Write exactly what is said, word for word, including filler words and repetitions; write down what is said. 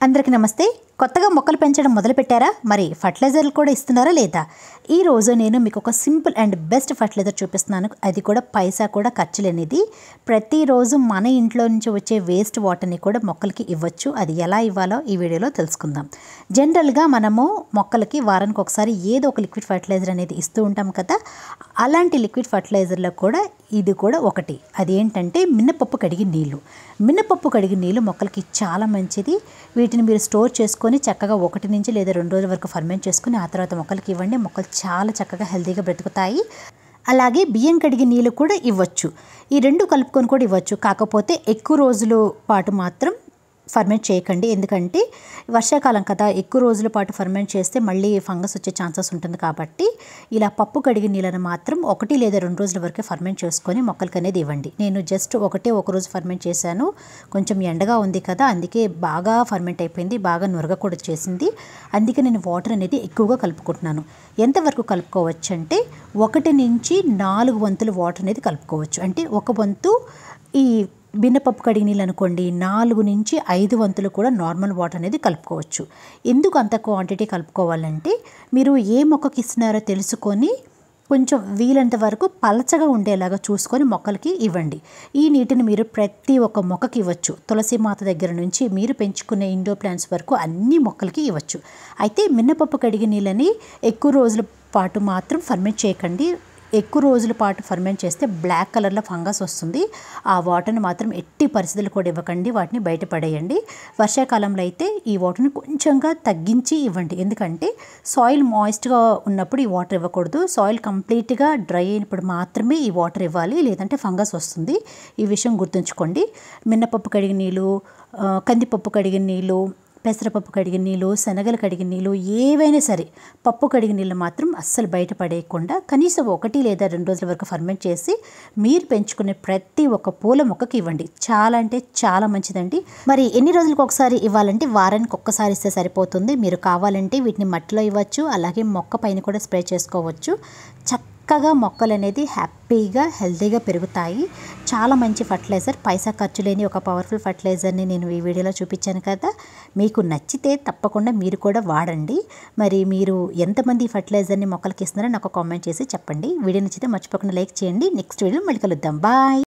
అందరికీ నమస్తే. కొత్తగా మొక్కలు పెంచడం మొదలుపెట్టారా? మరి ఫర్టిలైజర్లు కూడా ఇస్తున్నారా లేదా? ఈ రోజు నేను మీకు ఒక సింపుల్ అండ్ బెస్ట్ ఫర్టిలైజర్ చూపిస్తున్నాను. అది కూడా పైసా కూడా ఖర్చు లేనిది. ప్రతిరోజు మన ఇంట్లో నుంచి వచ్చే వేస్ట్ వాటర్ని కూడా మొక్కలకి ఇవ్వచ్చు. అది ఎలా ఇవ్వాలో ఈ వీడియోలో తెలుసుకుందాం. జనరల్గా మనము మొక్కలకి వారానికి ఒకసారి ఏదో ఒక లిక్విడ్ ఫర్టిలైజర్ అనేది ఇస్తూ ఉంటాం కదా. అలాంటి లిక్విడ్ ఫర్టిలైజర్లో కూడా ఇది కూడా ఒకటి. అదేంటంటే మినపప్పు కడిగి నీళ్ళు. మినపప్పు కడిగి నీళ్ళు మొక్కలకి చాలా మంచిది. వీటిని మీరు స్టోర్ చేసుకొని చక్కగా ఒకటి నుంచి లేదా రెండు రోజుల వరకు ఫర్మెంట్ చేసుకుని ఆ తర్వాత మొక్కలకి ఇవ్వండి. మొక్కలు చాలా చక్కగా హెల్తీగా బ్రతుకుతాయి. అలాగే బియ్యం కడిగి నీళ్ళు కూడా ఇవ్వచ్చు. ఈ రెండు కలుపుకొని కూడా ఇవ్వచ్చు. కాకపోతే ఎక్కువ రోజుల పాటు మాత్రం ఫర్మెంట్ చేయకండి. ఎందుకంటే వర్షాకాలం కదా, ఎక్కువ రోజుల పాటు ఫర్మెంట్ చేస్తే మళ్ళీ ఫంగస్ వచ్చే ఛాన్సెస్ ఉంటుంది. కాబట్టి ఇలా పప్పు కడిగి నీళ్ళని మాత్రం ఒకటి లేదా రెండు రోజుల వరకు ఫర్మెంట్ చేసుకొని మొక్కలకి అనేది ఇవ్వండి. నేను జస్ట్ ఒకటే ఒక రోజు ఫర్మెంట్ చేశాను. కొంచెం ఎండగా ఉంది కదా, అందుకే బాగా ఫర్మెంట్ అయిపోయింది, బాగా నురగ కూడా చేసింది. అందుకే నేను వాటర్ అనేది ఎక్కువగా కలుపుకుంటున్నాను. ఎంతవరకు కలుపుకోవచ్చు అంటే ఒకటి నుంచి నాలుగు వంతులు వాటర్ అనేది కలుపుకోవచ్చు. అంటే ఒక వంతు ఈ మినపప్పు కడిగి నీళ్ళు అనుకోండి, నాలుగు నుంచి ఐదు వంతులు కూడా నార్మల్ వాటర్ అనేది కలుపుకోవచ్చు. ఎందుకు అంత క్వాంటిటీ కలుపుకోవాలంటే మీరు ఏ మొక్కకి ఇస్తున్నారో తెలుసుకొని కొంచెం వీలంత వరకు పలచగా ఉండేలాగా చూసుకొని మొక్కలకి ఇవ్వండి. ఈ నీటిని మీరు ప్రతి ఒక్క మొక్కకి ఇవ్వచ్చు. తులసి మాత దగ్గర నుంచి మీరు పెంచుకునే ఇండోర్ ప్లాంట్స్ వరకు అన్ని మొక్కలకి ఇవ్వచ్చు. అయితే మినపప్పు కడిగి నీళ్ళని ఎక్కువ రోజుల పాటు మాత్రం ఫర్మెంట్ చేయకండి. ఎక్కువ రోజుల పాటు ఫర్మెంట్ చేస్తే బ్లాక్ కలర్లో ఫంగస్ వస్తుంది. ఆ వాటర్ని మాత్రం ఎట్టి పరిస్థితులు కూడా ఇవ్వకండి. వాటిని బయటపడేయండి. వర్షాకాలంలో అయితే ఈ వాటర్ని కొంచెంగా తగ్గించి ఇవ్వండి. ఎందుకంటే సాయిల్ మాయిస్ట్గా ఉన్నప్పుడు ఈ వాటర్ ఇవ్వకూడదు. సాయిల్ కంప్లీట్గా డ్రై అయినప్పుడు మాత్రమే ఈ వాటర్ ఇవ్వాలి, లేదంటే ఫంగస్ వస్తుంది. ఈ విషయం గుర్తుంచుకోండి. మినపప్పు కడిగిన నీళ్ళు, కందిపప్పు కడిగిన నీళ్ళు, పెసరపప్పు కడిగిన నీళ్ళు, శనగలు కడిగిన నీళ్ళు, ఏవైనా సరే పప్పు కడిగిన నీళ్ళు మాత్రం అస్సలు బయట పడేయకుండా కనీసం ఒకటి లేదా రెండు రోజుల వరకు ఫర్మెంట్ చేసి మీరు పెంచుకునే ప్రతి ఒక్క పూల మొక్కకి ఇవ్వండి. చాలా అంటే చాలా మంచిదండి. మరి ఎన్ని రోజులకు ఒకసారి ఇవ్వాలంటే వారానికి ఒక్కసారి ఇస్తే సరిపోతుంది. మీరు కావాలంటే వీటిని మట్టిలో ఇవ్వచ్చు, అలాగే మొక్క పైన కూడా స్ప్రే చేసుకోవచ్చు. చక్కగా మొక్కలు అనేది హ్యాపీగా హెల్తీగా పెరుగుతాయి. చాలా మంచి ఫర్టిలైజర్, పైసా ఖర్చు లేని ఒక పవర్ఫుల్ ఫర్టిలైజర్ని నేను ఈ వీడియోలో చూపించాను కదా. మీకు నచ్చితే తప్పకుండా మీరు కూడా వాడండి. మరి మీరు ఎంతమంది ఫర్టిలైజర్ని మొక్కలకి ఇస్తున్నారో నాకు కామెంట్ చేసి చెప్పండి. వీడియో నచ్చితే మర్చిపోకుండా లైక్ చేయండి. నెక్స్ట్ వీడియో మళ్ళీ కలుద్దాం. బాయ్.